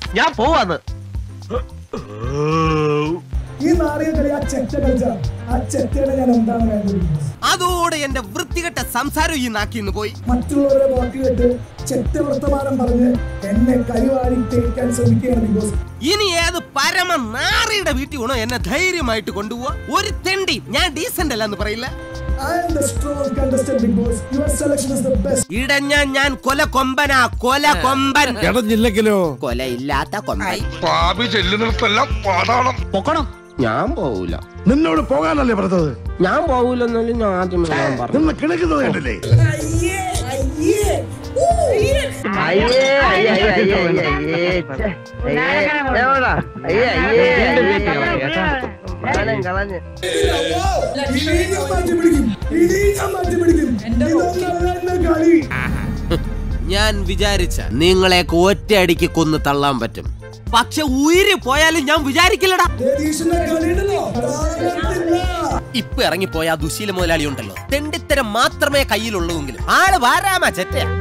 ഞാൻ പോവാന്ന്. ഈ നാറിയ കളി ആ ചെറ്റ കളിച്ച ആ ചെറ്റയുടെ ഞാൻ എന്താണ് വേണ്ടത്? അതോടെ എന്റെ വൃത്തികെട്ട സംസാരം ഈ നാക്കിന്ന് പോയി. മറ്റുള്ളവരെ വാക്ക് കേട്ട് ചെറ്റ വർത്തമാനം പറഞ്ഞ് എന്നെ കരിവാരി തേക്കാൻ ശ്രമിക്കുകയാണ് ബിഗ് ബോസ്. ഇനി ഏത് പരമ നാറിയുടെ വീട്ടിൽ വേണോ എന്നെ ധൈര്യമായിട്ട് കൊണ്ടുപോവാ? ഒരു തെണ്ടി ഞാൻ ഡീസന്റ് അല്ല എന്ന് പറയില്ല. ഇടഞ്ഞ ഞാൻ കൊല കൊമ്പനാ, കൊല കൊമ്പൻ. ഇടഞ്ഞില്ലെങ്കിലോ കൊല ഇല്ലാത്ത കൊമ്പൻ. പൊക്കണം. ഞാൻ പോവൂല. നിന്നോട് പോകാനല്ലേ പറഞ്ഞത്? ഞാൻ പോവൂലെന്നാലും ഞാൻ ആദ്യം നിന്ന് കിണക്കുന്നത് കണ്ടില്ലേ? ഞാൻ വിചാരിച്ച നിങ്ങളെയൊക്കെ ഒറ്റയടിക്ക് കൊന്ന് തള്ളാൻ പറ്റും. പക്ഷെ ഉയിര് പോയാലും ഞാൻ വിചാരിക്കില്ലടാ. ഇപ്പൊ ഇറങ്ങിപ്പോയ ആ ദുശീല മുതലാളി ഉണ്ടല്ലോ, തെണ്ടിത്തരം മാത്രമേ കയ്യിലുള്ളൂവെങ്കിലും ആള് വാരാമാ ചെറ്റയാ.